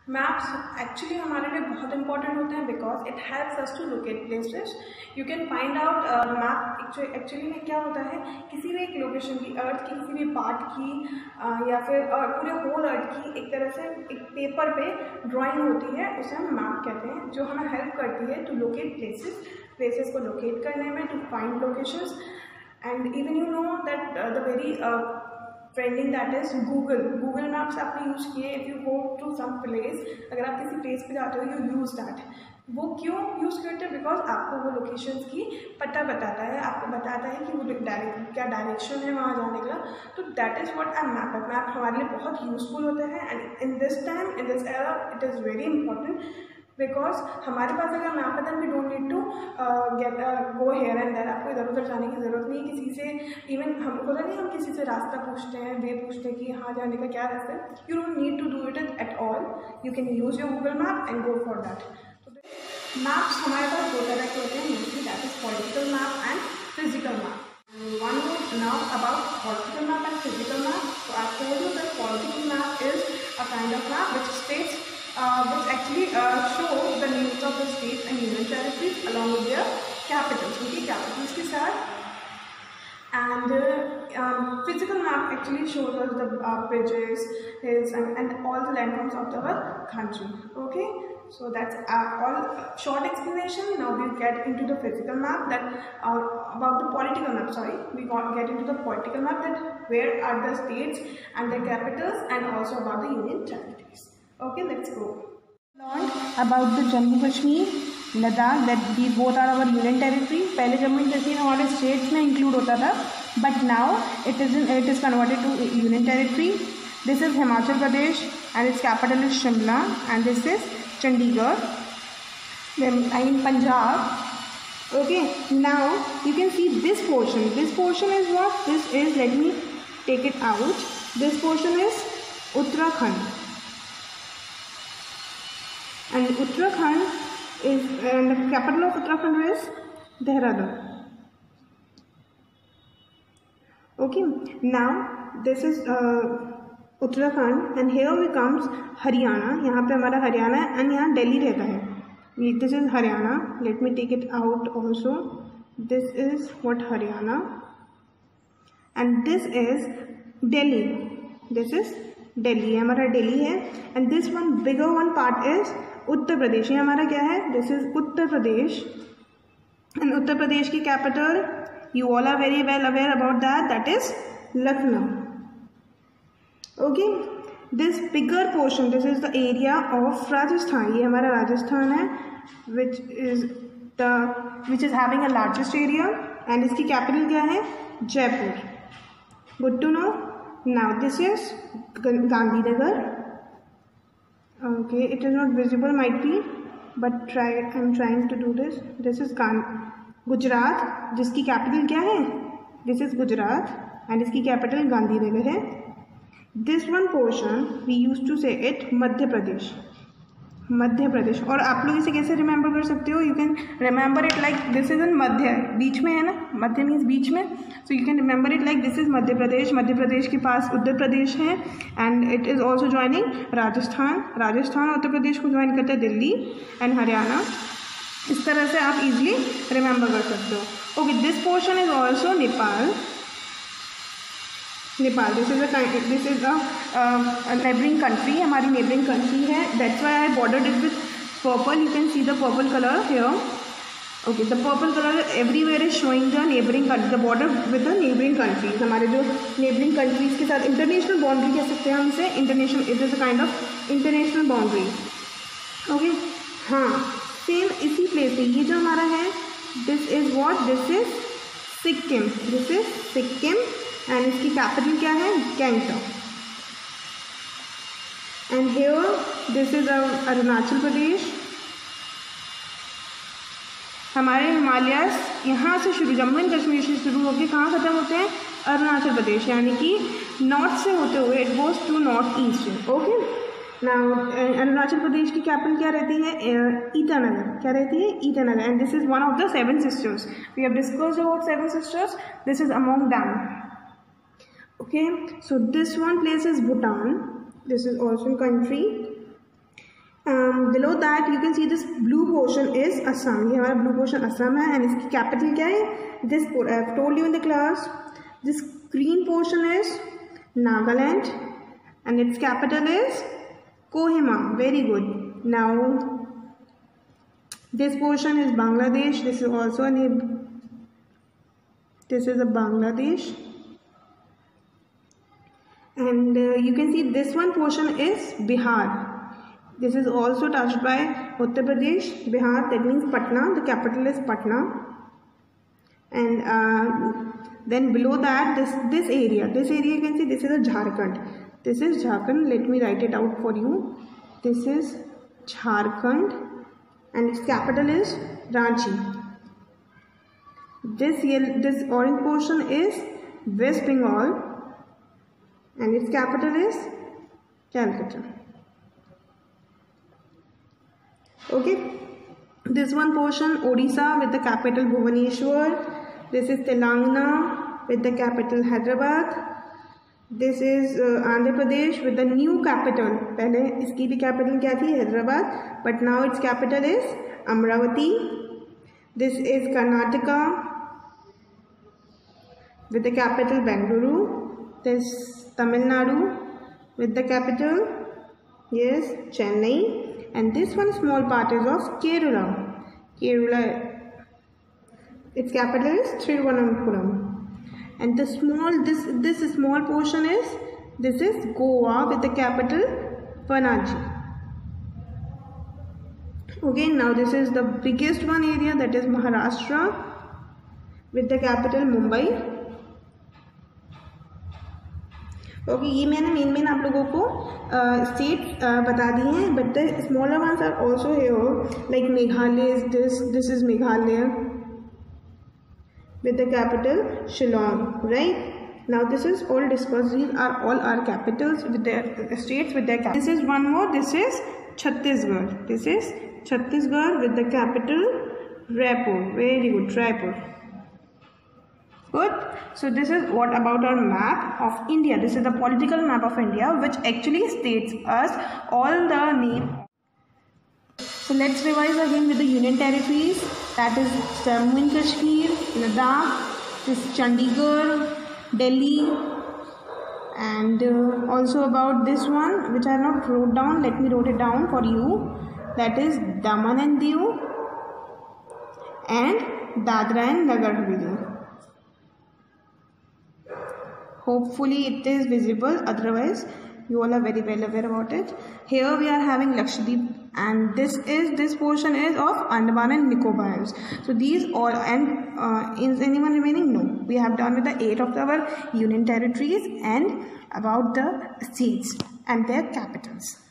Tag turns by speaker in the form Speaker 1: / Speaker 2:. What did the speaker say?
Speaker 1: Maps actually हमारे लिए बहुत इंपॉर्टेंट होते हैं because it helps us to locate places. You can find out map actually में क्या होता है, किसी भी एक लोकेशन की, अर्थ की किसी भी पार्ट की या फिर पूरे होल अर्थ की एक तरह से एक पेपर पे ड्राइंग होती है, उसे हम मैप कहते हैं, जो हमें हेल्प करती है टू लोकेट प्लेसेस को लोकेट करने में, to find locations. And even you know that the very trending that is Google maps आपने यूज़ किए। If you go to some place, अगर आप किसी प्लेस पे जाते हो, यू यूज़ दैट। वो क्यों यूज़ करते हैं? बिकॉज आपको वो लोकेशंस की पता बताता है, आपको बताता है कि वो क्या डायरेक्शन है वहाँ जाने का। तो that is what a map है। मैप हमारे लिए बहुत यूजफुल होता है and in this time, in this era, it is very important because हमारे पास अगर मैप है then we don't need to go here and there. आपको इधर उधर जाने की ज़रूरत नहीं है किसी से। इवन हम होता नहीं, हम किसी से रास्ता पूछते हैं, वे पूछते हैं कि यहाँ जाने का क्या रास्ता है। You don't need to do it at all. You can use your Google map and go for that. Maps हमारे पास दो तरह के होते हैं mostly, that is political map and physical map. One more now about political map and physical map. So I told you that political map is a kind of map which states which actually shows the names of the states and union territories along with their capitals, उनकी capitals के साथ। And physical map actually shows us the bridges, hills, and all the landforms of our country. Okay, so that's all short explanation. Now we get into the physical map, that about the political map. Sorry, we get into the political map, that where are the states and their capitals, and also about the union territories. Okay, let's go. Learned about the Jammu Kashmir, Ladakh, that these both are our union territory. पहले Jammu and Kashmir हमारे states में include होता था, but now it is converted to union territory. This is Himachal Pradesh and its capital is Shimla, and this is Chandigarh, I mean Punjab. Okay, now you can see this portion. This portion is what? This is, let me take it out. This portion is Uttarakhand. And Uttarakhand is, and the capital of Uttarakhand is Dehradun. Okay, now this is Uttarakhand, and here we comes Haryana. यहाँ पे हमारा हरियाणा है, and यहाँ दिल्ली रहता है. This is Haryana. Let me take it out also. This is what Haryana, and this is Delhi. This is Delhi. ये हमारा दिल्ली है, and this one bigger one part is Uttar Pradesh. ये हमारा क्या है? This is Uttar Pradesh, and Uttar Pradesh की capital, you all are very well aware about that, that is Lucknow. Okay, this bigger portion, this is the area of Rajasthan. ये हमारा राजस्थान है, which is having a largest area, and इसकी capital क्या है? Jaipur. Good to know. Now this is Gandhinagar. Okay, it is not visible, might be, but I'm trying to do this. This is Gujarat, जिसकी capital क्या है? This is Gujarat, and इसकी capital Gandhinagar है. This one portion we used to say it मध्य प्रदेश. मध्य प्रदेश. और आप लोग इसे कैसे रिमेंबर कर सकते हो? You can remember it like this is in Madhya, बीच में है ना, मध्य मीन्स बीच में. So you can remember it like this is Madhya Pradesh. Madhya Pradesh के पास उत्तर प्रदेश है, and it is also joining Rajasthan. Rajasthan Uttar Pradesh को ज्वाइन करते हैं दिल्ली एंड हरियाणा. इस तरह से आप इजीली रिमेंबर कर सकते हो. Okay, this portion is also Nepal. Nepal, this is a neighbouring country, हमारी नेबरिंग कंट्री है. That's why I bordered it with purple. You can see the purple colour here. Okay, the purple colour everywhere is showing the neighbouring country, the border with the neighbouring countries. हमारे जो neighbouring countries के साथ international boundary कह सकते हैं हम इसे. International, it is a kind of international boundary. Okay, हाँ, सेम इसी प्लेस पे ये जो हमारा है, this is what? This is Sikkim. This is Sikkim, and इसकी कैपिटल क्या है? Gangtok. And here this is Arunachal Pradesh. हमारे हिमालयस यहाँ से शुरू, जम्मू एंड कश्मीर से शुरू होकर कहाँ ख़त्म होते हैं? अरुणाचल प्रदेश, यानी कि नॉर्थ से होते हुए it goes to north east. Okay, now Arunachal Pradesh की कैपिटल क्या रहती है? ईटानगर. क्या रहती है? Itanagar. And this is one of the 7 sisters. We have discussed about 7 sisters. This is among them. Okay, so this one place is Bhutan. This is also a country, below that you can see this blue portion is Assam. ये हमारा blue portion Assam है, and इसकी capital क्या है? This I have told you in the class. This green portion is Nagaland, and its capital is Kohima. Very good. Now this portion is Bangladesh. This is also a name. This is a Bangladesh, and you can see this one portion is Bihar. This is also touched by Uttar Pradesh, Bihar. That means Patna. The capital is Patna, and then below that, this area you can see this is a Jharkhand. This is Jharkhand. Let me write it out for you. This is Jharkhand, and its capital is Ranchi. This orange portion is West Bengal, and its capital is Calcutta. Okay, this one portion Odisha with the capital Bhubaneswar. This is Telangana with the capital Hyderabad. This is Andhra Pradesh with the new capital. पहले इसकी भी capital क्या थी? Hyderabad, but now its capital is Amravati. This is Karnataka with the capital Bengaluru. This Tamil Nadu with the capital, yes, Chennai, and this one small part is of Kerala. Its capital is Thiruvananthapuram, and this small portion is Goa with the capital Panaji. Okay, now this is the biggest one area, that is Maharashtra with the capital Mumbai. Okay, ये मैंने main आप लोगों को state बता दिए हैं, but the smaller ones are also here, like Meghalaya is this is Meghalaya with the capital Shillong, right? Now this is all discussed. These are all our capitals with their states with their capitals. This is one more. This is Chhattisgarh. This is Chhattisgarh with the capital Raipur. Very good, Raipur. Good. So this is what about our map of India. This is the political map of India, which actually states us all the name. So let's revise again with the union territories. That is Jammu and Kashmir, Ladakh, this is Chandigarh, Delhi, and also about this one which I have not wrote down. Let me write it down for you. That is Daman and Diu and Dadra and Nagar Haveli. Hopefully it is visible, otherwise you all are very well aware about it. Here we are having Lakshadweep, and this portion is of Andaman and Nicobar. So these all, and is anyone remaining? No. We have done with the 8 of our union territories and about the states and their capitals.